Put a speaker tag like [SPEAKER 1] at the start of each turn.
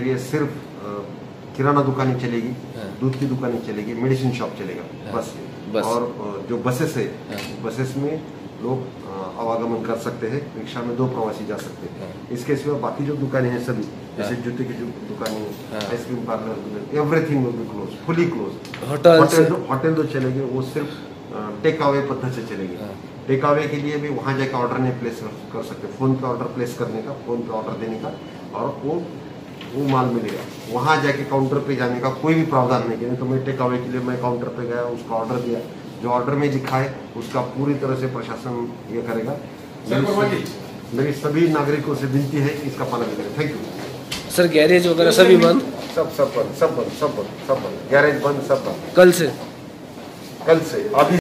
[SPEAKER 1] जगह सिर्फ किराना दुकानें चलेगी,
[SPEAKER 2] हाँ।
[SPEAKER 1] दूध की दुकानें चलेगी, मेडिसिन शॉप चलेगा,
[SPEAKER 2] हाँ। बस।
[SPEAKER 1] और जो बसेस है,
[SPEAKER 2] हाँ।
[SPEAKER 1] बसेस में लोग आवागमन कर सकते हैं, रिक्शा में 2 प्रवासी जा सकते हैं।
[SPEAKER 2] हाँ।
[SPEAKER 1] इसके सिवा बाकी जो दुकानें हैं सभी, जैसे
[SPEAKER 2] हाँ।
[SPEAKER 1] जूते की जो दुकानें,
[SPEAKER 2] हाँ।
[SPEAKER 1] Ice cream parlour, everything will be close, fully close. Hotel जो चलेंगे वो सिर्फ टेक अवे पद्धति से चलेंगे।
[SPEAKER 2] हाँ।
[SPEAKER 1] टेक अवे के लिए भी वहाँ जाकर ऑर्डर नहीं प्लेस कर सकते, फ़ोन पे ऑर्डर प्लेस करने का, फ़ोन पे ऑर्डर देने का, और वो माल मिलेगा। वहाँ जाके काउंटर पे जाने का कोई भी प्रावधान नहीं है। तो मैं टेक अवे के लिए मैं काउंटर पे गया, उसका ऑर्डर दिया, जो ऑर्डर में लिखा है उसका पूरी तरह से प्रशासन ये करेगा। मेरी सभी नागरिकों से विनती है कि इसका पालन करें। Thank you
[SPEAKER 2] sir. गैरेज वगैरह सभी बंद?
[SPEAKER 1] सब बंद, गैरेज बंद, सब बंद।
[SPEAKER 2] कल से
[SPEAKER 1] अभी